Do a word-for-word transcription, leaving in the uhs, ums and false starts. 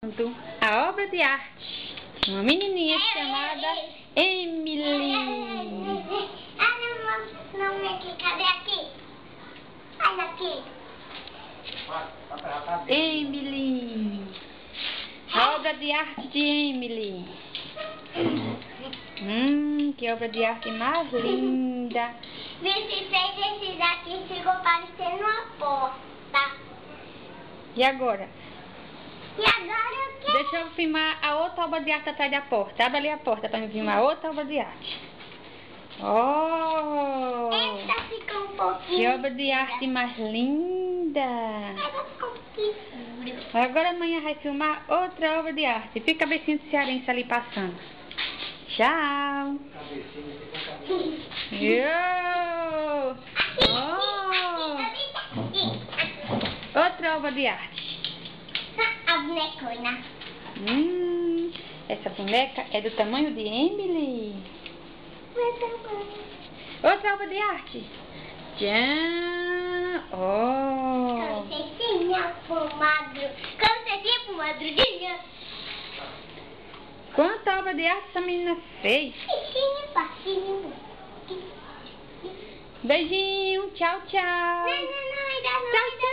A obra de arte de uma menininha chamada Emily. Olha o nome aqui, cadê aqui? Olha aqui. Emily. A obra de arte de Emily. Hum, que obra de arte mais linda. Vice fez esses aqui, ficou parecendo uma porta. E agora? E agora eu quero... Deixa eu filmar a outra obra de arte atrás da porta. Abre ali a porta para eu filmar outra obra de arte. Oh! Essa ficou um pouquinho... Que obra de arte mais linda! Essa ficou um pouquinho escura. Agora amanhã vai filmar outra obra de arte. Fica a cabecinha de cearense ali passando. Tchau! Yo! Oh! Outra obra de arte. A bonecona. Hum, essa boneca é do tamanho de Emily. Outra obra de arte. Tchan! Oh! Cancetinha pro madru. Cancetinha pro madruguinha. Quanta obra de arte essa menina fez? Bichinho, passinho. Beijinho, tchau, tchau. Não, não, não, ainda não. Tchau,